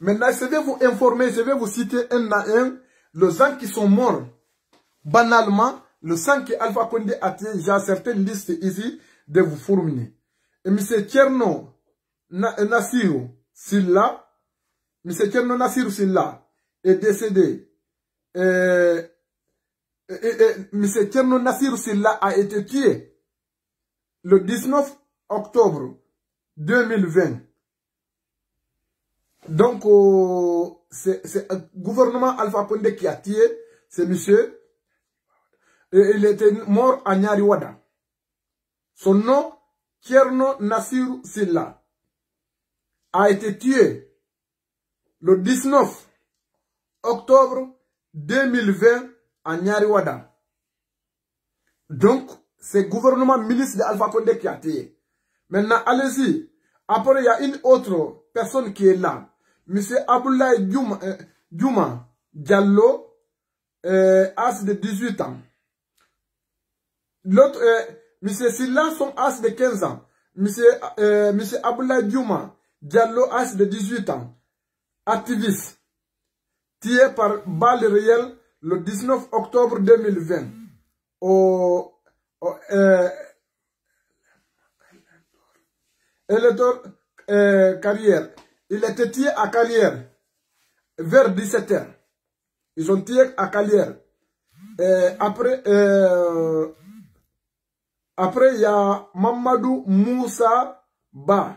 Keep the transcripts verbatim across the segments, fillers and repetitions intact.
Maintenant, je vais vous informer, je vais vous citer un à un les gens qui sont morts. Banalement, le sang que Alpha Condé a tiré, j'ai certaines listes ici de vous fournir. Et M. Tcherno Nassirou Silla, M. Tcherno Nassirou Silla est décédé. Et, et, et, M. Tcherno Nassirou Silla a été tué le dix-neuf octobre deux mille vingt. Donc, euh, c'est le gouvernement Alpha Condé qui a tué ce monsieur. Et il était mort à Nyariwada. Son nom, Tcherno Nassirou Silla, a été tué le dix-neuf octobre deux mille vingt à Nyariwada. Donc, c'est le gouvernement milice de Alpha Condé qui a tué. Maintenant, allez-y. Après, il y a une autre personne qui est là. Monsieur Aboulaye Djouma, euh, Djouma Diallo, euh, âge de dix-huit ans. L'autre, euh, Monsieur Silla, son âge de quinze ans. Monsieur, euh, Monsieur Aboulaye Djouma Diallo, âge de dix-huit ans. Activiste. Tué par balle réelle le dix-neuf octobre deux mille vingt. Au, au euh, électeur euh, Carrière. Il était tué à Carrière vers dix-sept heures. Ils ont tué à Carrière. Euh, après, euh, après, il y a Mamadou Moussa Ba.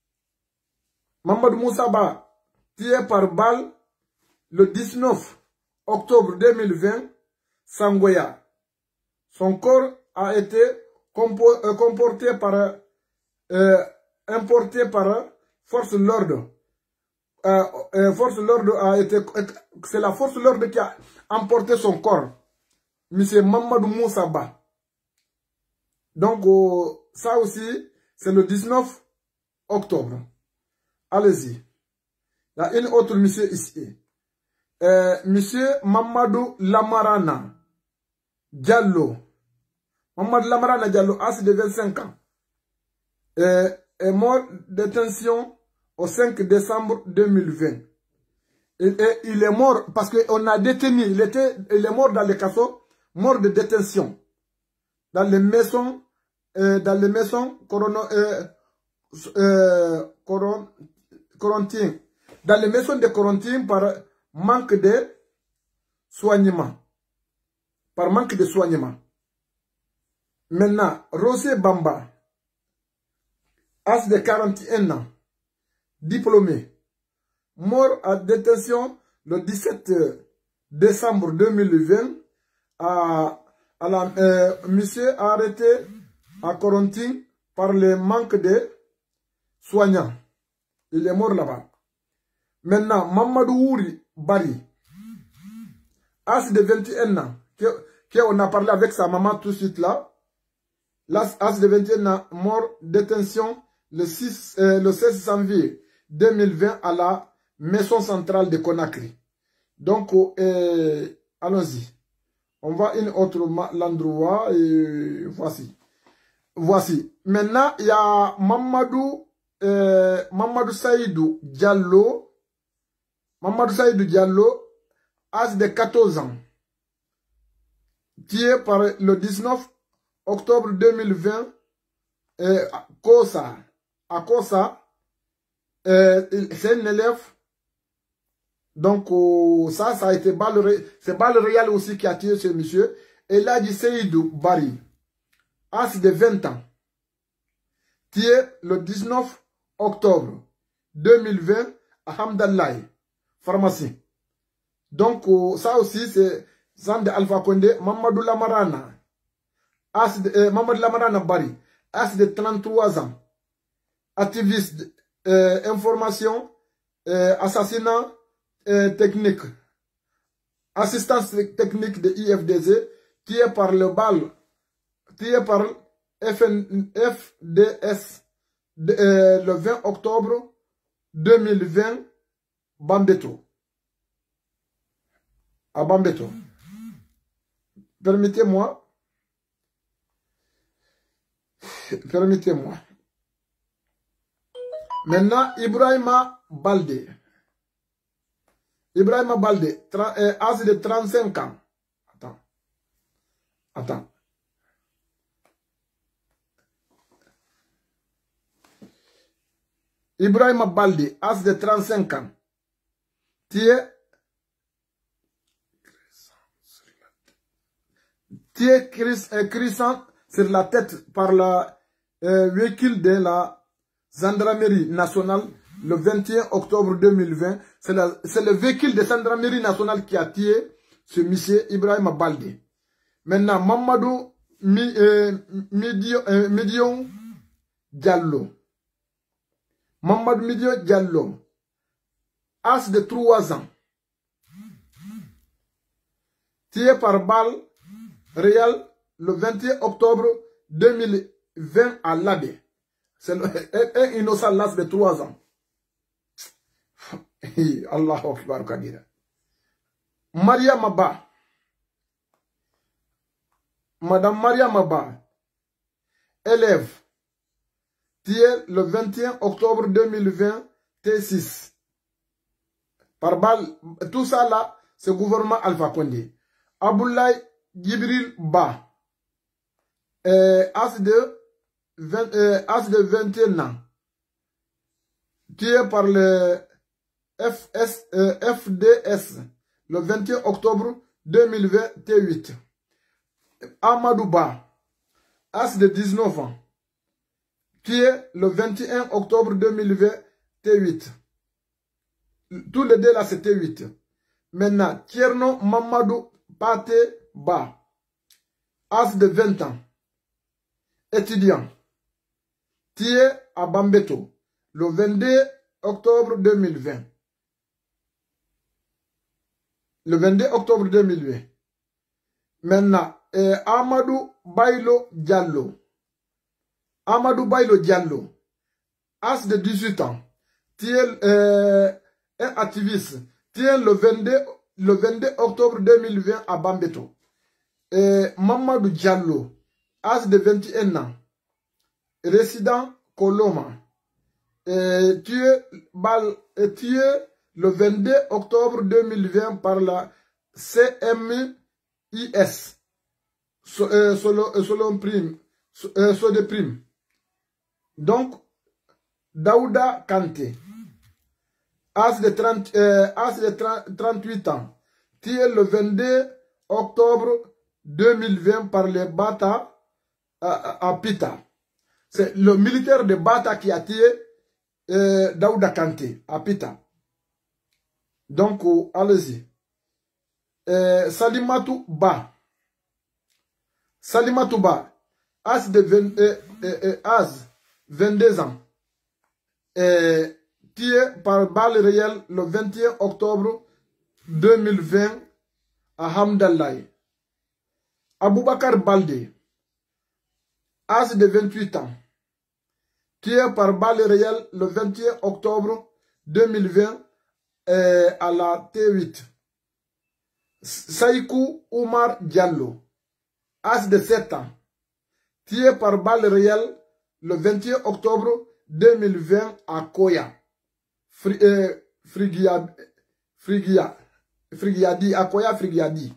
Mamadou Moussa Ba, tué par balle le dix-neuf octobre deux mille vingt, Sangoya. Son corps a été comporté par, euh, importé par force de l'ordre. Euh, euh, force de l'ordre a été, c'est la force de l'ordre qui a emporté son corps. Monsieur Mamadou Moussa Ba. Donc, euh, ça aussi, c'est le dix-neuf octobre. Allez-y. Il y a une autre monsieur ici. Euh, monsieur Mamadou Lamarana Diallo. Mamadou Lamarana Diallo, âge de vingt-cinq ans. Euh, est mort de détention au cinq décembre deux mille vingt. Et, et il est mort parce qu'on a détenu, il, était, il est mort dans le casseau, mort de détention. Dans les maisons, euh, dans les maisons corono, euh, euh, coron, Corontiens. Dans les maisons de Corontiens par manque de soignement. Par manque de soignement. Maintenant, Rosé Bamba, âge de quarante et un ans, diplômé, mort à détention le dix-sept décembre deux mille vingt, à, à la, euh, monsieur arrêté à Corontiens par le manque de soignants. Il est mort là-bas. Maintenant, Mamadou Wouri Bari, âge de vingt et un ans, qu'on a parlé avec sa maman tout de suite là, l'âge de vingt et un ans, mort, détention, le, six, euh, le seize janvier deux mille vingt à la maison centrale de Conakry. Donc, euh, allons-y. On va une autre l'endroit et voici. Voici. Maintenant, il y a Mamadou, euh, Mamadou Saïdou Diallo. Mamadou Saïdou Diallo, âge de quatorze ans. Tué par le dix-neuf octobre deux mille vingt, euh, à Kosa. À Kosa, euh, c'est un élève. Donc, euh, ça, ça a été balle, c'est balle réelle aussi qui a tué ce monsieur. Et là, dit Seydou Bari, âge de vingt ans. Tué le dix-neuf octobre deux mille vingt à Hamdallahi, pharmacie. Donc, euh, ça aussi, c'est Zand Alpha Condé, Mamadou Lamarana. Âge de, euh, Mamadou Lamarana Bari, âge de trente-trois ans. Activiste, euh, information, euh, assassinat euh, technique, assistance technique de I F D Z, tué par le bal, tué par F D S de, euh, le vingt octobre deux mille vingt, Bambeto. À Bambeto. Permettez-moi. Permettez-moi. Maintenant, Ibrahima Baldé. Ibrahima Baldé, euh, âge de trente-cinq ans. Attends. Attends. Ibrahima Baldé, âge de trente-cinq ans. Tu es, tu es crissant sur la tête par le euh, véhicule de la gendarmerie nationale le vingt et un octobre deux mille vingt. C'est le véhicule de gendarmerie nationale qui a tué ce monsieur Ibrahima Baldé. Maintenant, Mamadou Mi, euh, Midion, euh, Midion Diallo. Mamadou Midion Diallo, âge de trois ans, tué par balle réelle le vingt et un octobre deux mille vingt à Labé. C'est un innocent l'âge de trois ans. Allahu Akbar Kabira. Maria Maba. Madame Maria Maba, élève, tuée le vingt et un octobre deux mille vingt, T six. Par balle, tout ça là, c'est le gouvernement Alpha Condé. Aboulaye Djibril Ba, euh, âge de, vingt, euh, âge de vingt et un ans, tué par le F S, euh, F D S le vingt et un octobre deux mille vingt, T huit. Amadou Ba, âge de dix-neuf ans, tué le vingt et un octobre deux mille vingt, T huit. Tous les deux là, c'est T huit. Maintenant, Tierno Mamadou Pate Ba, âge de vingt ans, étudiant, tué à Bambeto le vingt-deux octobre deux mille vingt. Le vingt-deux octobre deux mille vingt. Maintenant, eh, Amadou Bailo Diallo. Amadou Bailo Diallo, âge de dix-huit ans, tient euh, un activiste, tient le vingt-deux, le vingt-deux octobre deux mille vingt à Bambeto. Et Mamadou Diallo, âge de vingt et un ans, résident Koloma, et tué, bal, et tué le vingt-deux octobre deux mille vingt par la C M I S, selon prime, de prime. Donc, Daouda Kanté, âge de, trente, euh, âge de trente-huit ans, tué le vingt-deux octobre deux mille vingt par les Bata à, à Pita. C'est le militaire de Bata qui a tué euh, Daouda Kanté à Pita. Donc, euh, allez-y. Euh, Salimatou Ba. Salimatou Ba, âge de vingt, euh, euh, euh, âge vingt-deux ans, euh, tué par balle réelle le vingt et un octobre deux mille vingt à Hamdallaye. Aboubakar Baldé, âge de vingt-huit ans, tué par balle réelle le vingt et un octobre deux mille vingt euh, à la T huit. Saïkou Oumar Diallo, âge de sept ans, tué par balle réelle le vingt et un octobre deux mille vingt à Koya, Fri, euh, Frigia, Frigia, Frigiadi, à Koya Frigiadi.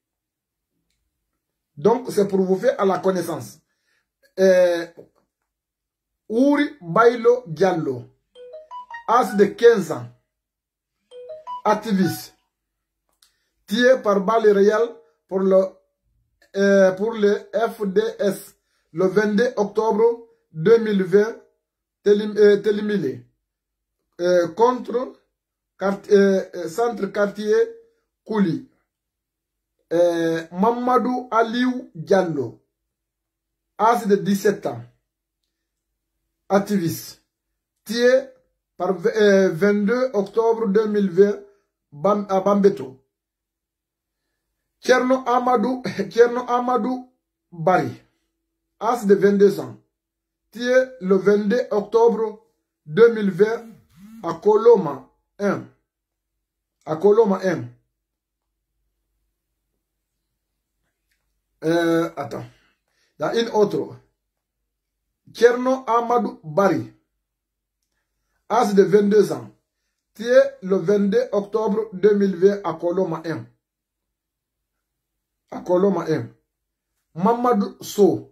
Donc, c'est pour vous faire à la connaissance. Euh, Ouri Bailo Diallo, âge de quinze ans, activiste, tué par balle réelle pour le, euh, pour le F D S le vingt-deux octobre deux mille vingt, Télimilé, euh, contre euh, centre quartier Kouli. Euh, Mamadou Aliou Diallo, âge de dix-sept ans, activiste, tué par euh, vingt-deux octobre deux mille vingt Bam, à Bambeto. Tcherno Amadou, Tcherno Amadou Bari, âge de vingt-deux ans, tué le vingt-deux octobre deux mille vingt à Koloma un. À Koloma un. Euh, attends. Il y a une autre. Tcherno Amadou Bari, âge de vingt-deux ans, tué le vingt-deux octobre deux mille vingt à Koloma un. À Koloma un. Mamadou So,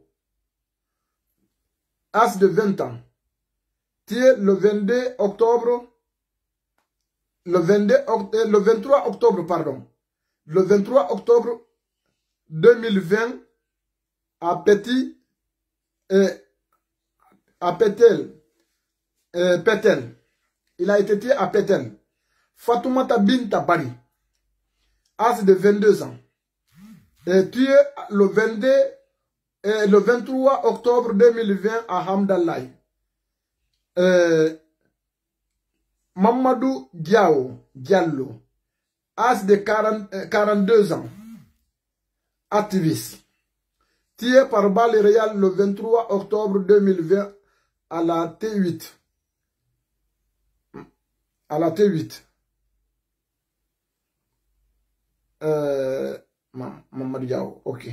âge de vingt ans, tué le vingt-deux octobre, le, vingt-deux, le vingt-trois octobre, pardon, le vingt-trois octobre deux mille vingt à Petit, euh, à Pétel, euh, Pétel. Il a été tué à Pétel. Fatoumata Binta Bari, âge de vingt-deux ans, est tué le vingt-deux, euh, le vingt-trois octobre deux mille vingt à Hamdallah. Euh, Mamadou Diao Diallo, âge de quarante, euh, quarante-deux ans, activiste, tué par balle réelle le vingt-trois octobre deux mille vingt à la T huit. À la T huit. Euh, Mamadou Diao, ok.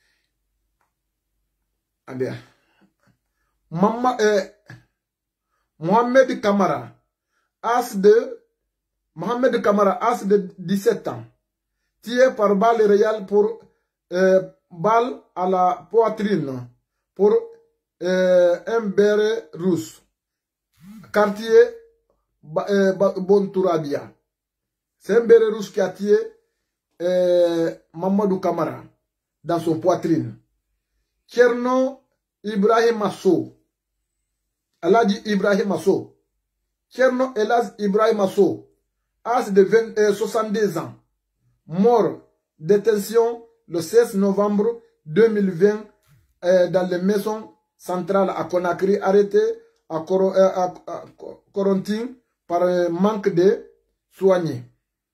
Ah bien. Mama, euh, Mohamed Kamara, âge de Mohamed Kamara, âge de dix-sept ans, tué par balle réelle pour euh, balle à la poitrine pour euh, un béret rouge. Quartier euh, Bontourabia. C'est un béret rouge qui a tué euh, Mamadou Kamara dans son poitrine. Tcherno Ibrahim Asso. Elle a dit Ibrahim Asso. Tcherno Elaz Ibrahim Asso, âge de vingt, euh, soixante-deux ans, mort, détention le seize novembre deux mille vingt euh, dans les maisons centrales à Conakry, arrêté à, Coro, euh, à, à Corentin par euh, manque de soignés.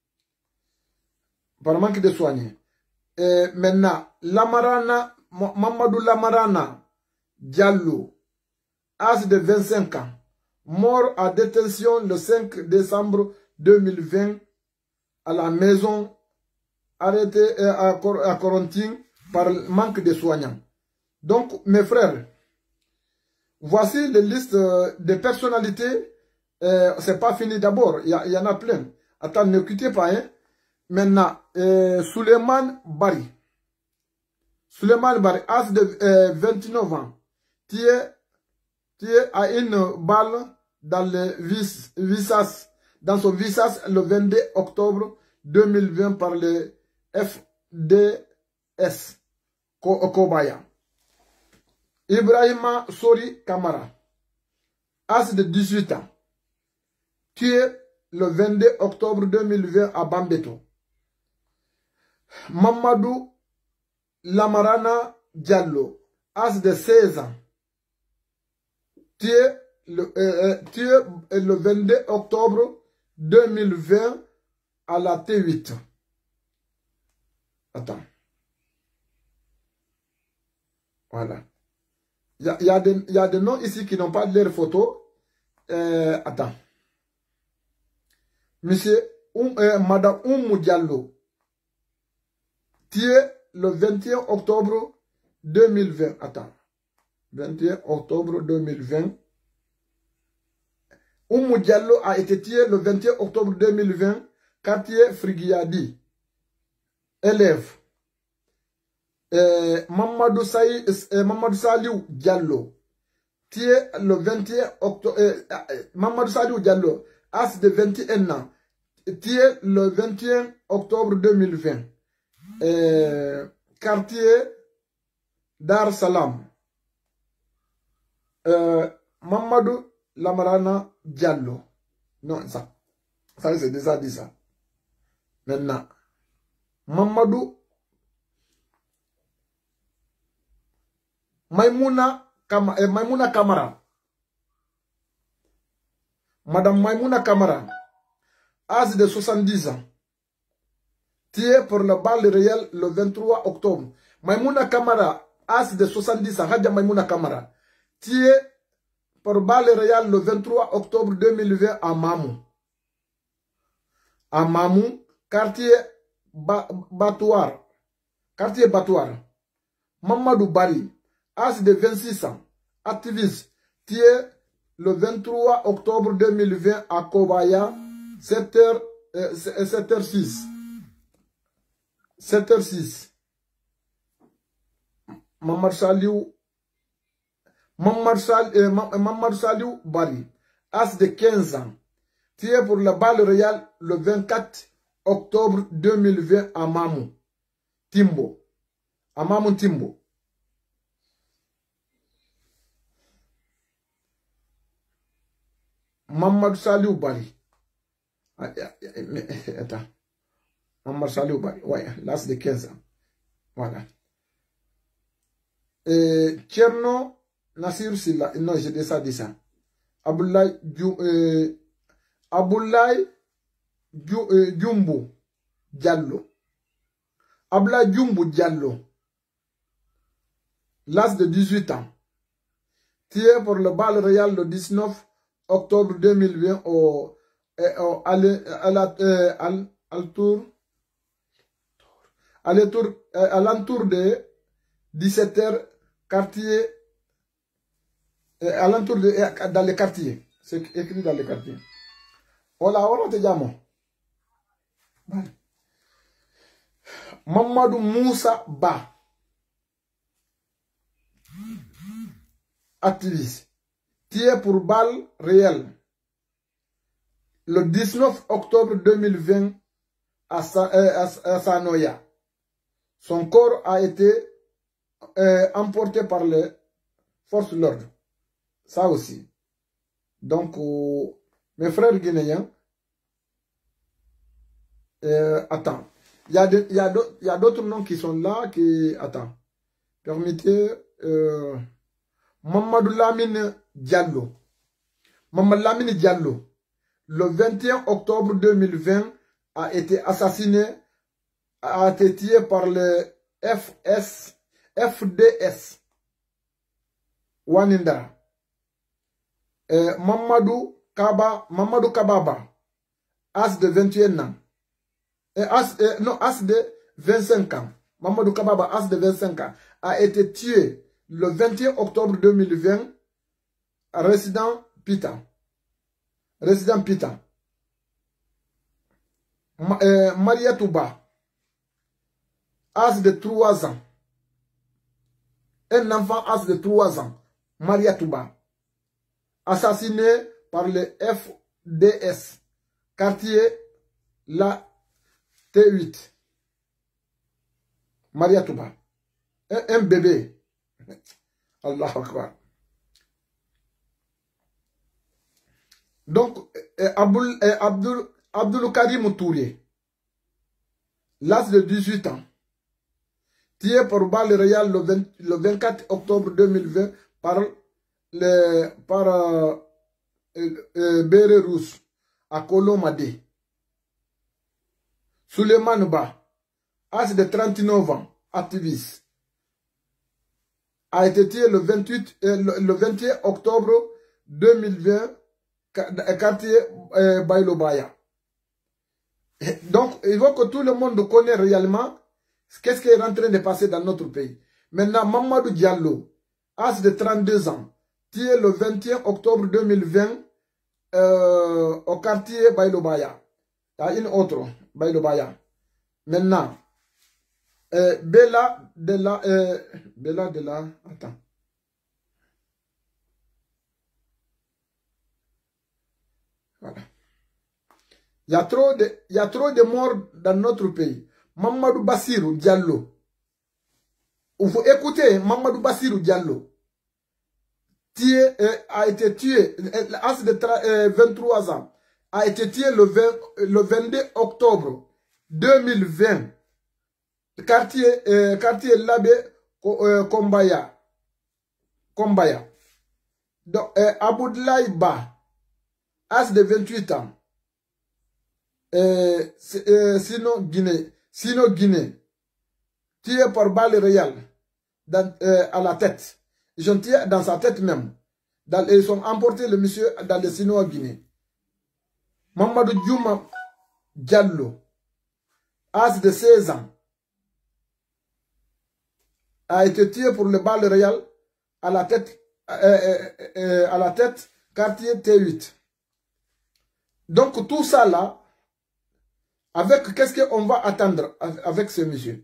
Par manque de soignés. Et maintenant, Lamarana, Mamadou Lamarana Diallo, âge de vingt-cinq ans, mort à détention le cinq décembre deux mille vingt à la maison, arrêté à Corentin par manque de soignants. Donc, mes frères, voici les listes de personnalités. Euh, c'est pas fini d'abord, il y, y en a plein. Attends, ne quittez pas. Hein. Maintenant, euh, Suleiman Bari. Suleiman Bari, âge de euh, vingt-neuf ans, tué, tué à une balle dans le vis, visage, dans son visage le vingt-deux octobre deux mille vingt par le F D S Kobaya. Ibrahima Sori Kamara, âge de dix-huit ans, tué le vingt-deux octobre deux mille vingt à Bambeto. Mamadou Lamarana Diallo, âge de seize ans, tué le, euh, tué le vingt-deux octobre deux mille vingt à la T huit. Attends. Voilà. Il y a, y, a y a des noms ici qui n'ont pas de leur photo. Euh, attends. Monsieur um, euh, Madame Oumou Diallo, tué le vingt et un octobre deux mille vingt. Attends. vingt et un octobre deux mille vingt. Oumou Diallo a été tué le vingt et un octobre deux mille vingt, quartier Frigiadi. Élève. Euh, Mamadou, Saï, euh, Mamadou Saliou Diallo, tué le vingt et un octobre. Euh, euh, Mamadou Saliou Diallo, âge de vingt et un ans, tué le vingt et un octobre deux mille vingt. Euh, quartier Dar Salam. Euh, Mamadou Lamarana Diallo. Non, ça. Ça, c'est déjà dit ça. Maintenant, Mamadou Maïmouna, Kam, eh, Maïmouna Kamara. Madame Maïmouna Kamara, âge de soixante-dix ans, tuée pour le balle réel le vingt-trois octobre. Maïmouna Kamara, âge de soixante-dix ans, Hadja Maïmouna Kamara, tuée pour balle réel le vingt-trois octobre deux mille vingt à Mamou. À Mamou, quartier ba, Batouar. Quartier Batouar. Mamadou Bari, âge de vingt-six ans, activiste, tué le vingt-trois octobre deux mille vingt à Kobaya, sept heures six. sept heures six. Mamad Saliou. Mamad Sal, euh, Mamad Saliou Bari. As de quinze ans. Tué pour la balle réelle le vingt-quatre octobre deux mille vingt à Mamou. Timbo. À Mamou Timbo. Mamad Saliou Bari. Attends. Mamad Saliou Bari. Ouais, l'as de quinze ans. Voilà. Tcherno Nasir Silla. Non, j'ai déjà dit ça. Aboulaye euh, Aboulaye Djumbo Diallo. Aboulaye Djumbo Diallo. L'as de dix-huit ans. Tué pour le bal réel le dix-neuf octobre deux mille vingt au, au, à l'entour à l'entour de dix-sept heures quartier à l'entour de dans les quartiers. C'est écrit dans les quartiers. Voilà, on te diamo. Mamadou Moussa Ba. Activiste. Tué pour balle réelle. Le dix-neuf octobre deux mille vingt à, Sa, euh, à, à Sanoya. Son corps a été euh, emporté par les forces de l'ordre. Ça aussi. Donc, euh, mes frères guinéens, euh, attends. Il y a d'autres noms qui sont là qui... Attends. Permettez... Euh, Mamadou Lamine Diallo. Mamadou Lamine Diallo. Le vingt et un octobre deux mille vingt a été assassiné, a été tué par le F S, F D S. Wanindara. Euh, Mamadou Kaba, Mamadou Kababa. As de vingt et un ans. Et as, euh, non, as de vingt-cinq ans. Mamadou Kababa, as de vingt-cinq ans, a été tué le vingt et un octobre deux mille vingt, résident Pita. Résident Pita. Ma, euh, Maria Touba, âge de trois ans. Un enfant âge de trois ans. Maria Touba. Assassiné par le F D S. Quartier La T huit. Maria Touba. Un, un bébé. Allah Akbar. Donc, euh, Abdul, euh, Abdul, Abdul Karim Touré, l'âge de dix-huit ans, tué par balle réelle le, le vingt-quatre octobre deux mille vingt par, le, par euh, euh, Béré Rousse à Kolomade. Suleiman Ba, âge de trente-neuf ans, activiste, a été tué le, vingt-huit, euh, le, le vingt et un octobre deux mille vingt, quartier euh, Bailobaya. Donc, il faut que tout le monde connaisse réellement qu'est-ce qui est en train de passer dans notre pays. Maintenant, Mamadou Diallo, âge de trente-deux ans, tué le vingt et un octobre deux mille vingt euh, au quartier Bailobaya. Il y a une autre, Bailobaya. Maintenant, euh, Bella de la... Euh, Bella de la... Attends. Voilà. Il y a trop de, il y a trop de morts dans notre pays. Mamadou Bassirou Diallo. Il faut écouter Mamadou Bassirou Diallo. Tué, euh, a été tué, l'âge de euh, vingt-trois ans, a été tué le, vingt, le vingt-deux octobre deux mille vingt. Quartier, euh, quartier Labé euh, Kombaya. Kombaya. Donc, euh, Abdoulaye Ba, âge de vingt-huit ans. Euh, euh, sinon Guinée, sinon Guinée, tué par balle réelle dans, euh, à la tête. Ils ont tué dans sa tête même. Dans, ils ont emporté le monsieur dans le Sino Guinée. Mamadou Djouma Diallo, âge de seize ans, a été tué pour le balle réel à la tête, euh, euh, euh, à la tête, quartier T huit. Donc tout ça là, avec qu'est-ce qu'on va attendre avec ce monsieur?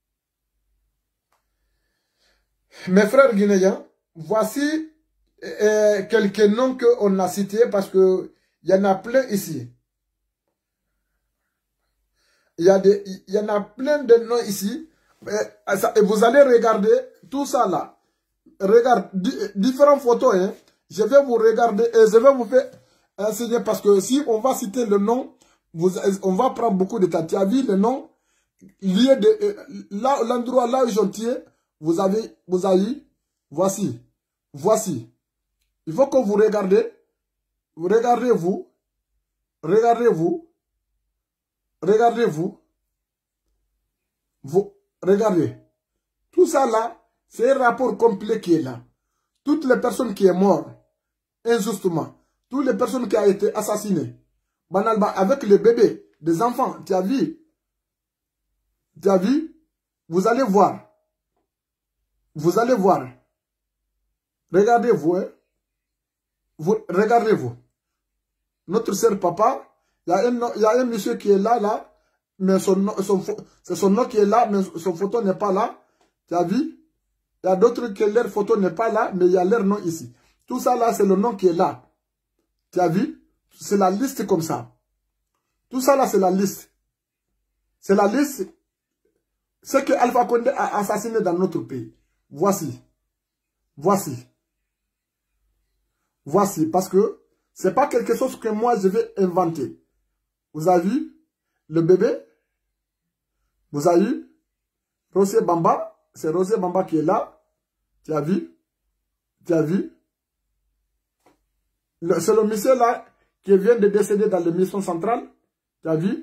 Mes frères guinéens, voici euh, quelques noms qu'on a cités parce que il y en a plein ici. Il y, a des, il y en a plein de noms ici. Et vous allez regarder tout ça là. Regarde, différentes photos. Hein. Je vais vous regarder et je vais vous faire enseigner parce que si on va citer le nom, vous, on va prendre beaucoup de temps. Tu as vu le nom lié de là, l'endroit là où ils ont tué. Vous avez, vous avez, voici, voici. Il faut que vous regardez, vous regardez vous, regardez vous, regardez vous, vous, regardez. Tout ça là, c'est un rapport complet qui est là. Toutes les personnes qui sont mortes, injustement, toutes les personnes qui ont été assassinées, banalement, avec les bébés, des enfants, tu as vu, tu as vu, vous allez voir. Vous allez voir. Regardez-vous. Hein. Vous, regardez-vous. Notre sœur papa, il y, y a un monsieur qui est là, là, mais son, son, c'est son nom qui est là, mais son photo n'est pas là. Tu as vu? Il y a d'autres que leur photo n'est pas là, mais il y a leur nom ici. Tout ça là, c'est le nom qui est là. Tu as vu? C'est la liste comme ça. Tout ça là, c'est la liste. C'est la liste. Ce que Alpha Condé a assassiné dans notre pays. Voici. Voici. Voici. Parce que ce n'est pas quelque chose que moi je vais inventer. Vous avez vu le bébé? Vous avez vu Rosé Bamba? C'est Rosé Bamba qui est là. Tu as vu? Tu as vu? C'est le monsieur là qui vient de décéder dans la mission centrale. Tu as vu?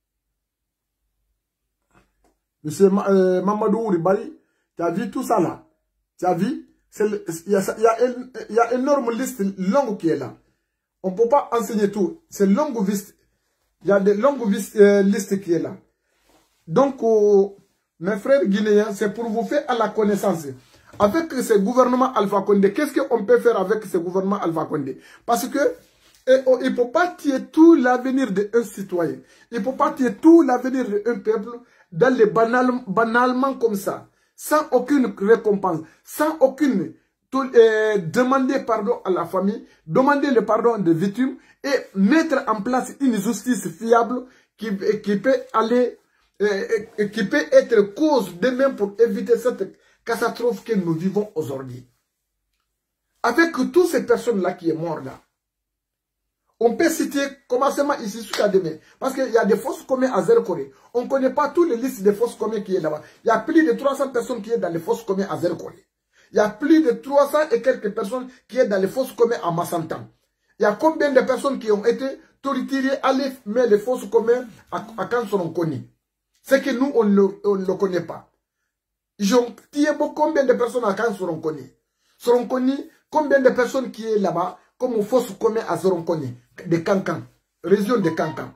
Monsieur euh, Mamadou Ribari. Tu as vu tout ça là? Tu as vu? Il y, y, y a une énorme liste longue qui est là. On ne peut pas enseigner tout. C'est longue liste. Il y a des longues euh, listes qui est là. Donc, euh, mes frères guinéens, c'est pour vous faire à la connaissance. Avec ce gouvernement Alpha Condé, qu'est-ce qu'on peut faire avec ce gouvernement Alpha Condé? Parce que et, oh, il ne peut pas tuer tout l'avenir d'un citoyen. Il ne peut pas tuer tout l'avenir d'un peuple dans les banal, banalement comme ça. Sans aucune récompense, sans aucune tout, euh, demander pardon à la famille, demander le pardon des victimes et mettre en place une justice fiable qui, qui peut aller, euh, qui peut être cause de même pour éviter cette catastrophe que nous vivons aujourd'hui. Avec toutes ces personnes-là qui sont mortes là, on peut citer commencement ici jusqu'à demain. Parce qu'il y a des fosses communes à Zéro-Corée. On ne connaît pas toutes les listes des fosses communes qui sont là-bas. Il y a plus de trois cents personnes qui sont dans les fosses communes à Zéro-Corée. Il y a plus de trois cents et quelques personnes qui sont dans les fosses communes à Massantan. Il y a combien de personnes qui ont été torturées à les mettre les fosses communes à, à Kansorongoni. C'est que nous, on ne le connaît pas. Ils ont tué combien de personnes à Kansorongoni. Sorongoni, combien de personnes qui sont là-bas comme aux fosses communes à Zoronkoni, de Kankan, région de Kankan.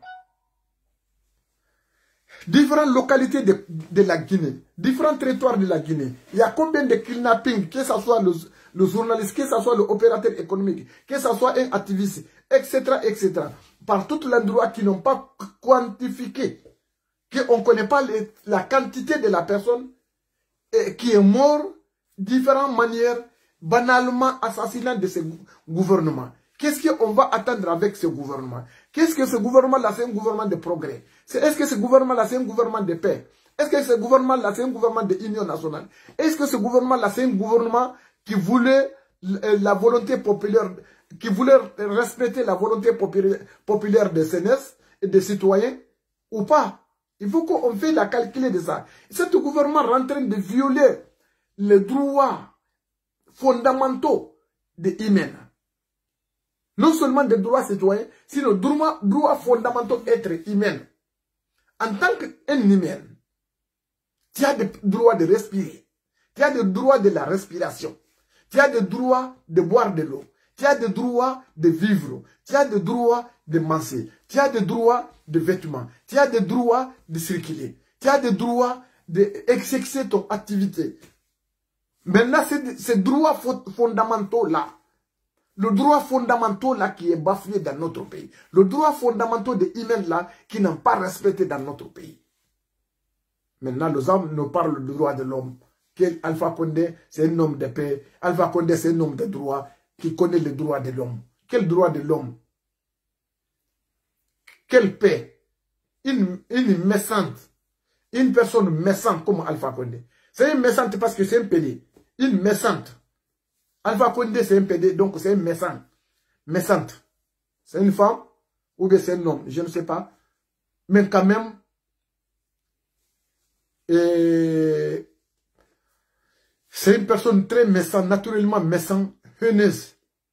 Différentes localités de, de la Guinée, différents territoires de la Guinée. Il y a combien de kidnappings, que ce soit le, le journaliste, que ce soit l'opérateur économique, que ce soit un activiste, et cetera, et cetera. Par tout l'endroit qui n'ont pas quantifié, qu'on ne connaît pas les, la quantité de la personne et qui est mort, différentes manières, banalement assassinant de ce gouvernement. Qu'est-ce qu'on va attendre avec ce gouvernement? Qu'est-ce que ce gouvernement-là, c'est un gouvernement de progrès? Est-ce que ce gouvernement-là, c'est un gouvernement de paix? Est-ce que ce gouvernement-là, c'est un gouvernement d'union nationale? Est-ce que ce gouvernement-là, c'est un gouvernement qui voulait la volonté populaire, qui voulait respecter la volonté populaire des C N S et des citoyens ou pas? Il faut qu'on fasse la calculer de ça. Ce gouvernement est en train de violer les droits fondamentaux des humains. Non seulement des droits citoyens, sinon des droits, droits fondamentaux d'être humain. En tant qu'un humain, tu as des droits de respirer. Tu as des droits de la respiration. Tu as des droits de boire de l'eau. Tu as des droits de vivre. Tu as des droits de manger. Tu as des droits de vêtements. Tu as des droits de circuler. Tu as des droits d'exercer ton activité. Maintenant, ces droits fondamentaux-là, Le droit fondamental là qui est bafoué dans notre pays. Le droit fondamental des humains là qui n'ont pas respecté dans notre pays. Maintenant, les hommes nous parlent du droit de l'homme. Alpha Condé, c'est un homme de paix. Alpha Condé, c'est un homme de droit qui connaît les droits de l'homme. Quel droit de l'homme? Quelle paix? Une, une méchante. Une personne méchante comme Alpha Condé. C'est une méchante parce que c'est un P D. Une méchante. Alpha Condé, c'est un P D, donc c'est une méchante. Méchante. C'est une femme ou bien c'est un homme, je ne sais pas. Mais quand même, et c'est une personne très méchante, naturellement méchante, haineuse.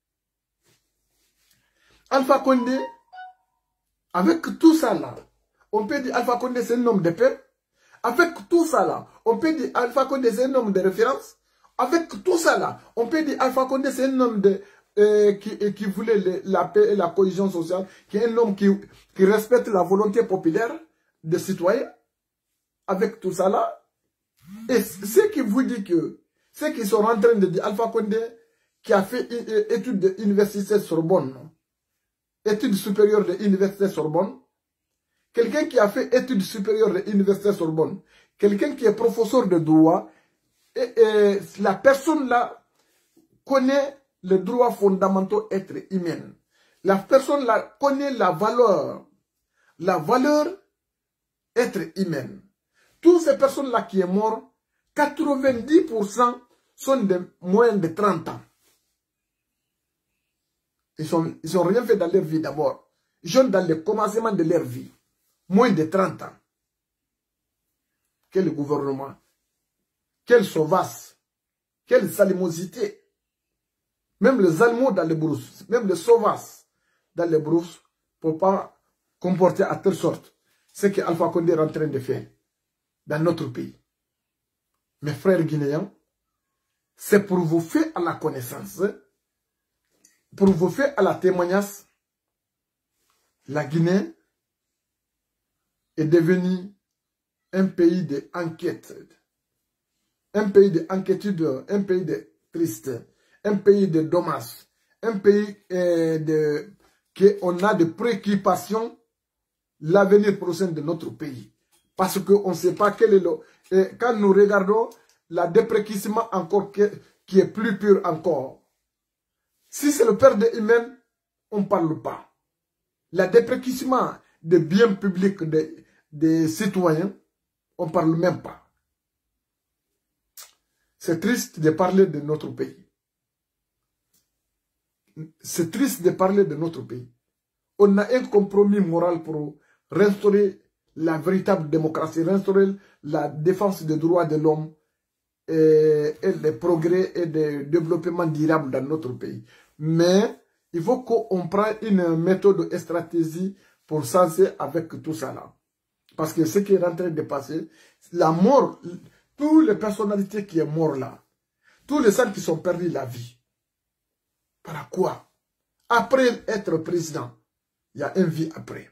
Alpha Condé, avec tout ça là, on peut dire Alpha Condé c'est un homme de paix. Avec tout ça là, on peut dire Alpha Condé c'est un homme de référence. Avec tout ça là, on peut dire Alpha Condé c'est un homme de, euh, qui, qui voulait le, la paix et la cohésion sociale, qui est un homme qui, qui respecte la volonté populaire des citoyens. Avec tout ça là, et ce qui vous dit que, ceux qui sont en train de dire Alpha Condé, qui a fait une étude de l'université Sorbonne, études supérieures de l'université Sorbonne, quelqu'un qui a fait études supérieures de l'université Sorbonne, quelqu'un qui est professeur de droit, et, et la personne là connaît les droits fondamentaux être humains. La personne là connaît la valeur, la valeur être humaine. Toutes ces personnes-là qui sont mortes, quatre-vingt-dix pour cent sont de moins de trente ans. Ils n'ont ils ont rien fait dans leur vie d'abord. Ils sont dans le commencement de leur vie. Moins de trente ans. Quel gouvernement? Quelle sauvasse? Quelle salimosité? Même les Allemands dans les brousses, même les sauvasses dans les brousses, ne peuvent pas comporter à telle sorte ce que Alpha Condé est en train de faire dans notre pays. Mes frères guinéens, c'est pour vous faire à la connaissance, pour vous faire à la témoignage, la Guinée est devenue un pays d'enquête, un pays d'inquiétude, un pays de triste, un pays de dommages, un pays euh, de, qu'on a de préoccupations, l'avenir prochain de notre pays. Parce qu'on ne sait pas quel est le... Et quand nous regardons la dépréquissement encore qui, qui est plus pur encore. Si c'est le père de humain, on ne parle pas. La dépréquissement des biens publics des, des citoyens, on ne parle même pas. C'est triste de parler de notre pays. C'est triste de parler de notre pays. On a un compromis moral pour restaurer la véritable démocratie, restaurer la défense des droits de l'homme et, et les progrès et le développement durable dans notre pays. Mais il faut qu'on prenne une méthode et stratégie pour s'asseoir avec tout ça là. Parce que ce qui est en train de passer, la mort, toutes les personnalités qui sont mortes là, tous les gens qui sont perdus la vie. Par quoi? Après être président, il y a une vie après.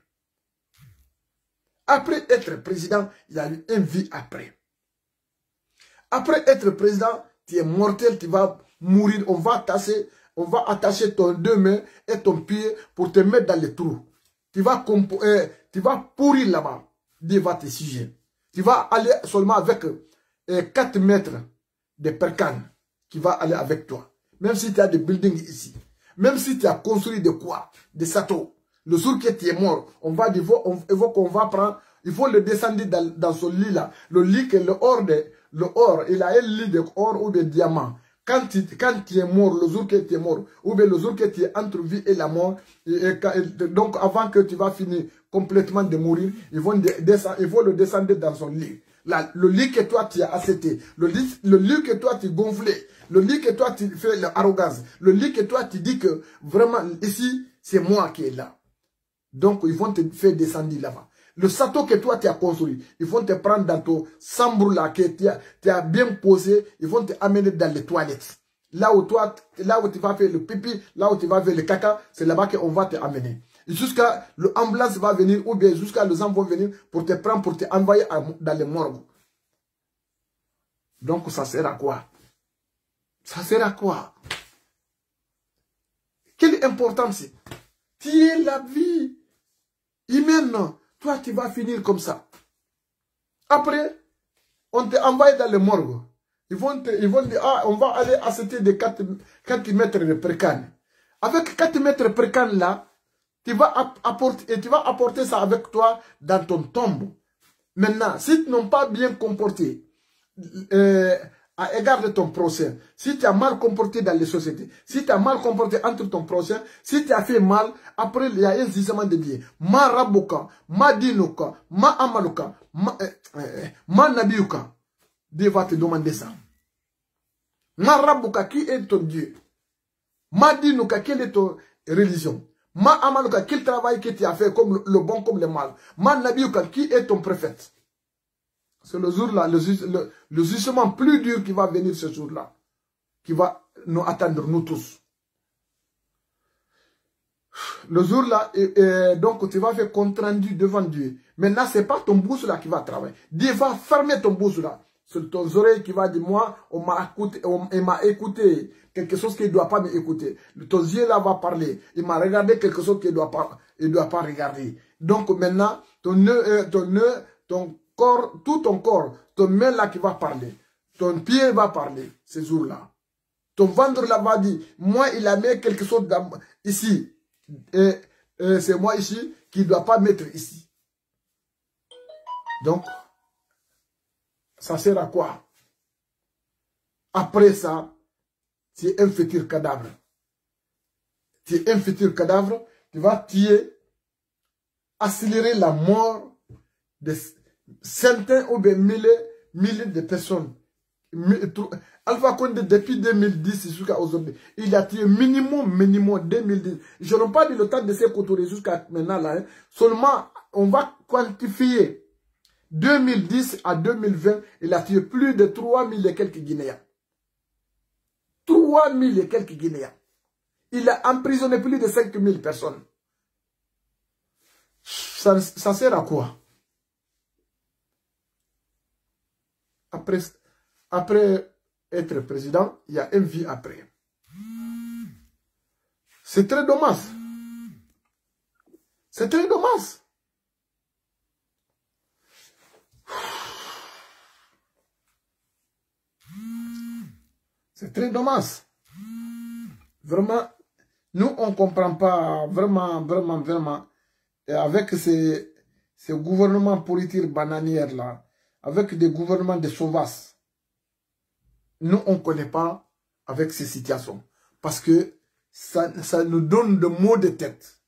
Après être président, il y a une vie après. Après être président, tu es mortel, tu vas mourir, on va attacher, on va attacher ton deux mains et ton pied pour te mettre dans les trous. Tu vas, euh, tu vas pourrir là-bas devant tes sujets. Tu vas aller seulement avec euh, quatre mètres de percane qui va aller avec toi. Même si tu as des buildings ici. Même si tu as construit de quoi? Des châteaux. Le jour que tu es mort, on va dire, on, on va prendre, il faut le descendre dans, dans ce lit là. Le lit que le or, de, le or, il a un lit de or ou de diamant. Quand tu, quand tu es mort, le jour que tu es mort, ou bien le jour que tu es entre vie et la mort, et, et, et, donc avant que tu vas finir complètement de mourir, ils vont, de, descendre, ils vont le descendre dans son lit. La, le lit que toi tu as accepté, le lit, le lit que toi tu gonflais, le lit que toi tu fais l'arrogance, le lit que toi tu dis que vraiment ici c'est moi qui est là. Donc ils vont te faire descendre là-bas. Le château que toi tu as construit, ils vont te prendre dans ton chambre là que tu as, tu as bien posé, ils vont te amener dans les toilettes. Là où toi, là où tu vas faire le pipi, là où tu vas faire le caca, c'est là-bas qu'on va te amener. Jusqu'à l'ambulance va venir, ou bien jusqu'à les gens vont venir pour te prendre, pour te envoyer dans les morgues. Donc ça sert à quoi? Ça sert à quoi? Quelle importance. Tu es la vie humaine. Toi, tu vas finir comme ça. Après, on te envoie dans le morgue. Ils vont te, ils vont dire, ah, on va aller acheter des quatre mètres de précane. Avec quatre mètres de précane là, tu vas apporter, et tu vas apporter ça avec toi dans ton tombe. Maintenant, si tu n'as pas bien comporté, euh, à égard de ton prochain, si tu as mal comporté dans les sociétés, si tu as mal comporté entre ton prochain, si tu as fait mal, après il y a un jugement de Dieu. Ma rabuka, ma dinuka, ma amaluka, ma, euh, euh, ma nabiuka. Dieu va te demander ça. Ma rabuka, qui est ton Dieu? Ma dinuka, quelle est ton religion? Ma amaluka, quel travail que tu as fait, comme le, le bon comme le mal? Ma nabiuka, qui est ton prophète? C'est le jour-là, le, le, le jugement plus dur qui va venir ce jour-là, qui va nous attendre, nous tous. Le jour-là, donc tu vas faire compte rendu devant Dieu. Maintenant, ce n'est pas ton bouche là qui va travailler. Dieu va fermer ton bouche là. C'est ton oreille qui va dire, moi, on m'a écouté, on m'a écouté quelque chose qu'il ne doit pas m'écouter. Ton yeux là va parler. Il m'a regardé quelque chose qu'il ne doit pas, il doit pas regarder. Donc maintenant, ton nœud, ton nœud, ton corps, tout ton corps, ton main là qui va parler, ton pied va parler ce jour-là. Ton ventre là va dire, moi il a mis quelque chose ici, et, et c'est moi ici qui ne doit pas mettre ici. Donc, ça sert à quoi? Après ça, tu es un futur cadavre. Tu es un futur cadavre, tu vas tuer, accélérer la mort de centaines ou bien milliers, milliers de personnes. Alpha Condé, depuis deux mille dix jusqu'à aujourd'hui, il a tué minimum, minimum deux mille dix. Je n'ai pas dit le temps de se côtoyer jusqu'à maintenant. Là, hein. Seulement, on va quantifier. deux mille dix à deux mille vingt, il a tué plus de trois mille et quelques Guinéens. trois mille et quelques Guinéens. Il a emprisonné plus de cinq mille personnes. Ça, ça sert à quoi? Après, après être président, il y a une vie après. C'est très dommage. C'est très dommage. C'est très dommage. Vraiment, nous, on ne comprend pas vraiment, vraiment, vraiment. Et avec ces, ces gouvernements politiques bananières là, avec des gouvernements de sauvages, nous, on ne connaît pas avec ces situations. Parce que ça, ça nous donne de maux de tête.